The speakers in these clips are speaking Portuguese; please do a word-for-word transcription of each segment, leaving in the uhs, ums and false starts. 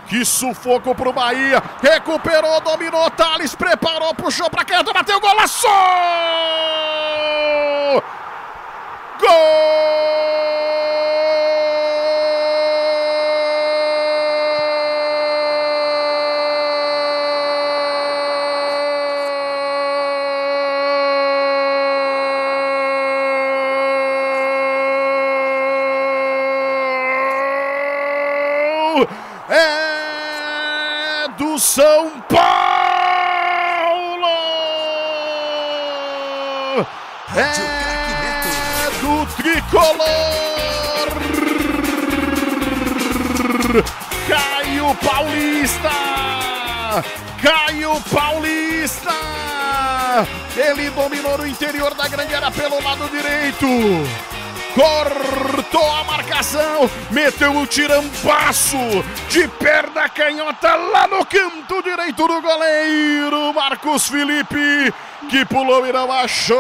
Que sufoco pro Bahia. Recuperou, dominou, Thales, preparou, puxou pra canto, bateu, golaço! Gol! É do São Paulo! É do tricolor! Caio Paulista! Caio Paulista! Ele dominou no interior da grande área pelo lado direito. Cortou a marcação, meteu o tirambaço de perna canhota lá no canto direito do goleiro Marcos Felipe, que pulou e não achou,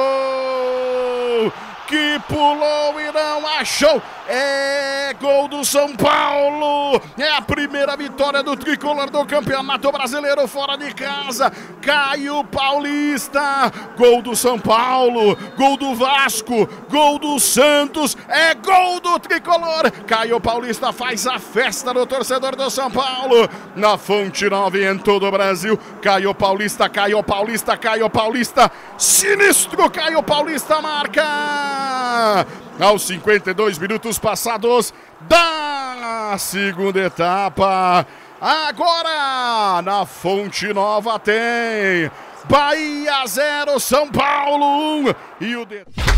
que pulou e não achou. É gol do São Paulo, é a primeira vitória do tricolor do Campeonato Brasileiro fora de casa. Caio Paulista, gol do São Paulo, gol do Vasco, gol do Santos, é gol do tricolor. Caio Paulista faz a festa do torcedor do São Paulo, na Fonte Nova e em todo o Brasil. Caio Paulista, Caio Paulista, Caio Paulista, sinistro Caio Paulista marca! Aos cinquenta e dois minutos passados da segunda etapa. Agora na Fonte Nova tem Bahia zero, São Paulo um. E o de...